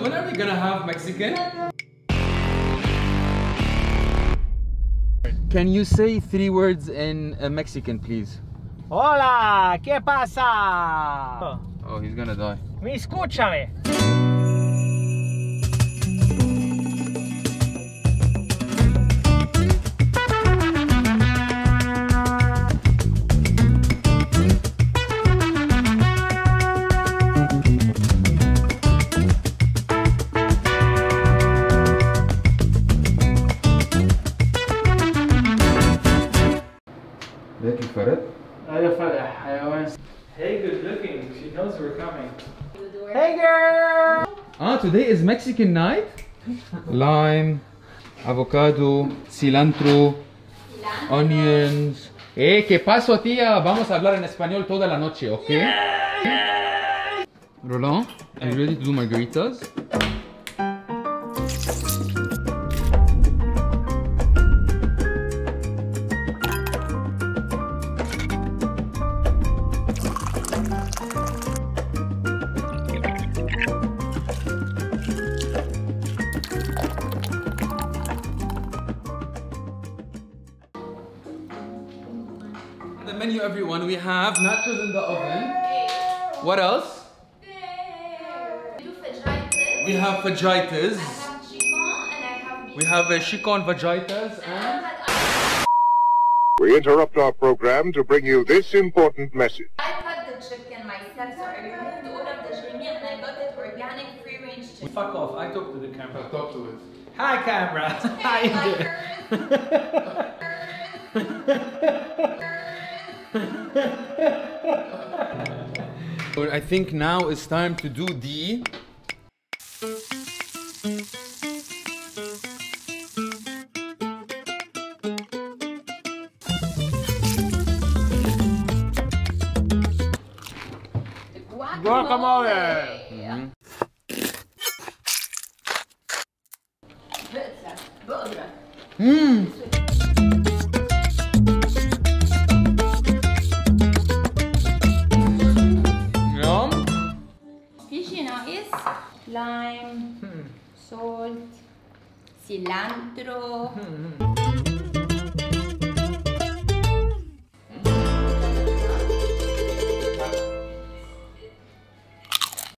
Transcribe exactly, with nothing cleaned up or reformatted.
When are we gonna have Mexican? Can you say three words in uh, Mexican, please? Hola, ¿qué pasa? Oh, he's gonna die. Mi escúchame. ذاك الفرد؟ هذا فرح حيوان. Hey, good looking. She knows we're coming. Hey, girl. Ah, today is Mexican night. Lime, avocado, cilantro, onions. Eh, ¿qué pasó, tía? Vamos a hablar en español toda la noche, ¿ok? Roland, are you ready to do margaritas? The menu, everyone, we have nachos in the oven. What else? We have fajitas. We have a chicon fajitas and We interrupt our program to bring you this important message. I cut the chicken myself, so I removed all of the jimmy and I got it organic free range chicken. Fuck off. I talk to the camera. I'll talk to it. Hi, camera. How you doing? I think now it's time to do the Guacamole. Mm-hmm. Mmm. Lime, Hmm. salt, cilantro. Hmm.